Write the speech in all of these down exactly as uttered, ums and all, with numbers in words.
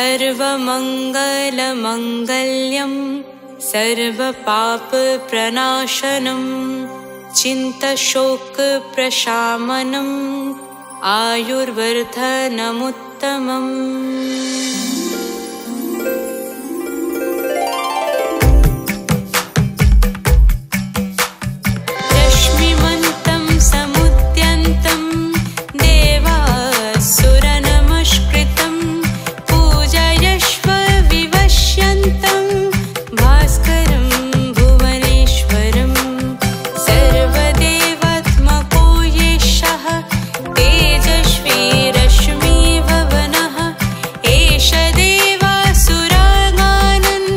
सर्वमङ्गलमङ्गल्यं सर्वपापप्रणाशनं चिन्तशोकप्रशामनम् आयुर्वर्धनमुत्तमम्। रश्मिमन्तं समुद्यन्तं देवासुरनमस्कृतं पूजयश्व विवश्यन्तं भास्करं भुवनेश्वरं सर्वदेवात्मको येषः तेजस्वी रश्मिभवनः एष देवासुरागानन्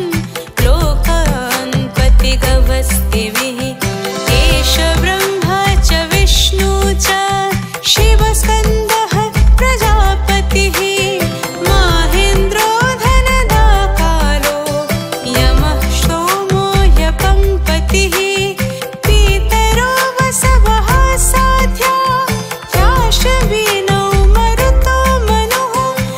लोकान्पतिगवस्तिभिः एष ब्रह्मा च विष्णु च शिवस्कन्दः प्रजापतिः माहेन्द्रो धनदाकालो यमः सोमो यपम्पतिः पीतरो वसवः साध्या याशविनौ मरुतो मनुः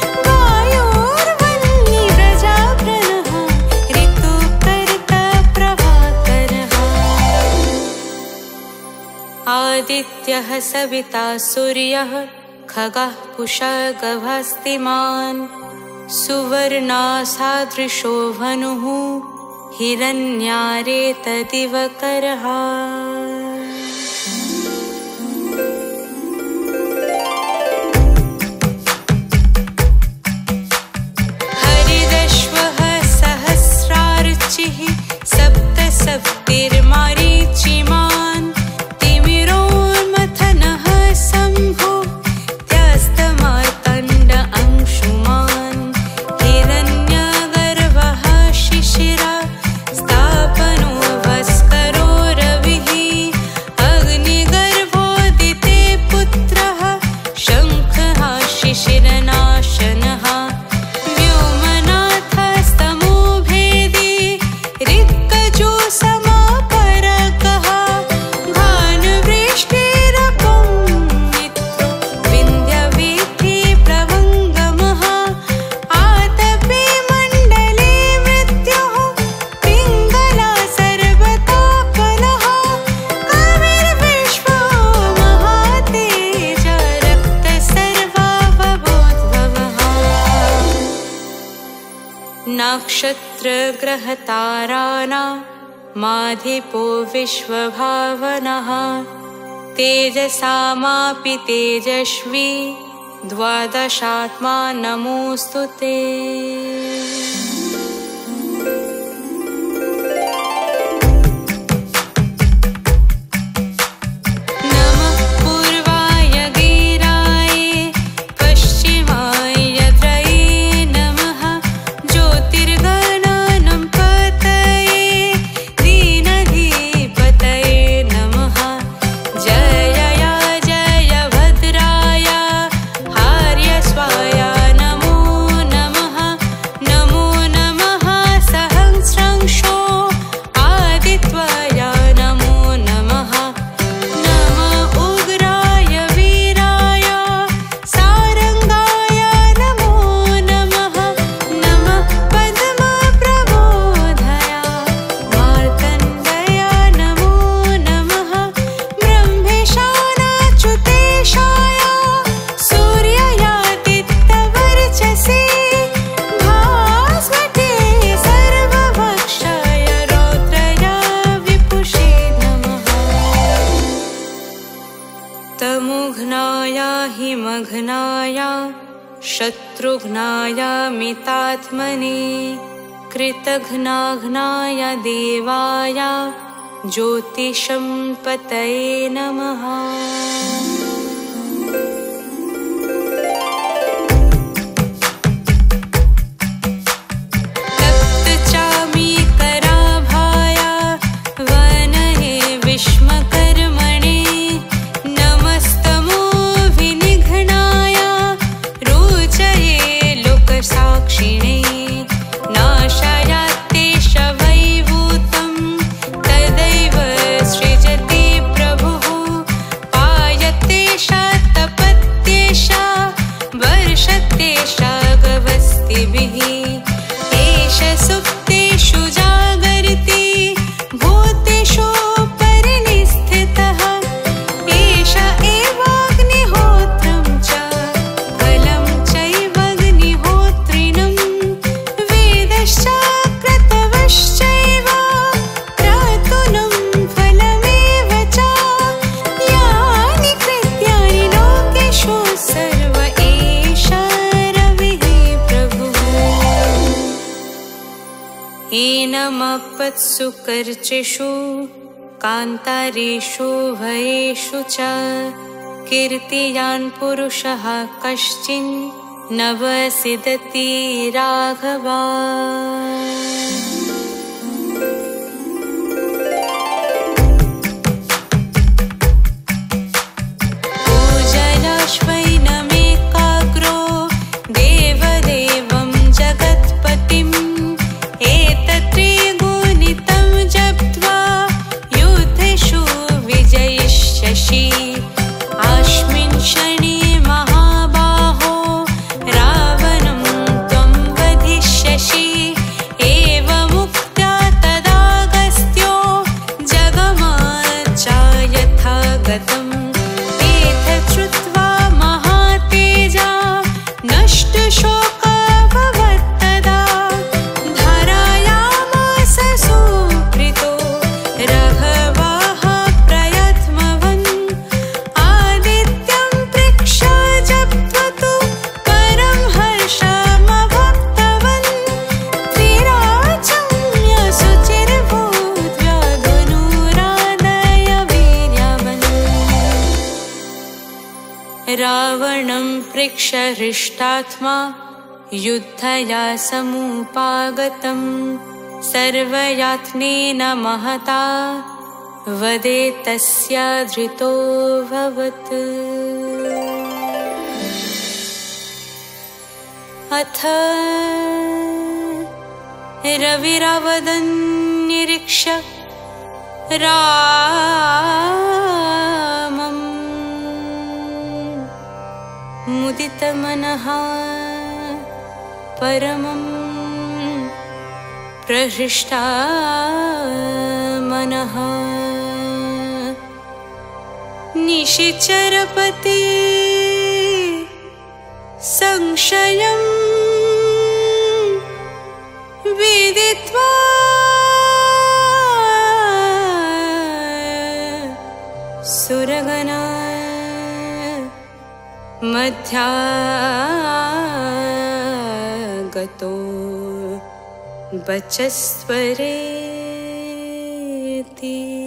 वायोर्वह्निव्रजाभ्रनः ऋतुकर्ता प्रभाकरः आदित्यः सविता सूर्यः खगः पूषा गभास्तिमान् सुवर्णासादृशो भनुः हिरण्यारेतदिवकरः हरिदश्वः सहस्रार्चिः सप्त सप्तिर्मारीचिमान् तिमिरोन्मथनः शम्भो त्यस्तमार्तण्ड अंशुमान् हिरण्यगर्भः शिशिरा स्थापनो भास्करो रविः अग्निगर्भोदिते पुत्रः शङ्खः शिशिरनाशनः व्योमनाथस्तमो भेदी ऋक्कजो समापरकः भानुवृष्टिरपं मित्रो विन्ध्यवीथि प्लवङ्गमः आतपे मण्डले मृत्युः पिङ्गला सर्वतापनः कविर्विश्वो महातेज रक्तसर्वावबोधभवः नक्षत्रग्रहताराणां माधिपो विश्वभावनः तेजसामापि तेजस्वी द्वादशात्मा नमोऽस्तु ते। नमः पूर्वाय गिराय पश्चिमाय त्रये नमः ज्योतिर्गणानं पतये दीनधिपतये नमः जय जय भद्राय हार्यस्वाय नमो नमः नमो नमः सहस्रंशो आदित्याय नमो नमः नम उग्राय वीराय सारंगाय नमो नमः नमः पद्मप्रबोधाय मार्तण्डाय नमो नमः ब्रह्मेशानाच्युतेशाय सूर्यायादित्यवर्चसे भास्वते सर्वभक्षाय रौद्राय विपुषे नमः तमोघ्नाय हिमघ्नाय शत्रुघ्नाय मितात्मने कृतघ्नाघ्नाय देवाय ज्योतिषं पतये नमः। तप्तचामीकराभाय वनहे विश्वकर्मणे नमस्तमो विनिघ्नाय रोचये लोकसाक्षिणे नाशायाते शवैभूतं तदैव सृजति प्रभुः पायते एनमपत्सु कर्चिषु कान्तारेषु भयेषु च कीर्तियान् पुरुषः कश्चिन् न वसिदति राघवा। पूजयाश्वैनमेकाग्रो देवदेवं जगत्पतिम् एतत्त्रिगुणितं जप्त्वा युद्धेषु विजयिष्यसि। अस्मिन् क्षणे महाबाहो रावणं त्वं वधिष्यसि। एवमुक्त्या तदागस्त्यो जगमाच यथा गतम्। एतत् श्रुत्वा महातेजा नष्टशोकाभवत् तदा। धारयामास सुप्रीतो राघवः प्रयत्मवन्। आदित्यं प्रेक्ष्य जप्त्वा तु परं हर्षमभक्तवन्। त्रिराजन्य शुचिर्भूत्वा धनुरादय वीर्यवन्। रावणं प्रेक्ष्य हृष्टात्मा युद्धया समुपागतम्। सर्वयात्नेन महता वदे तस्य धृतोऽभवत्। अथ रविरावदन्निरीक्ष्य रामम् मुदितमनः परमं प्रहृष्टामनः। निशिचरपति संशयं विदित्वा सुरगणा मध्यागतो वचस्वरेति।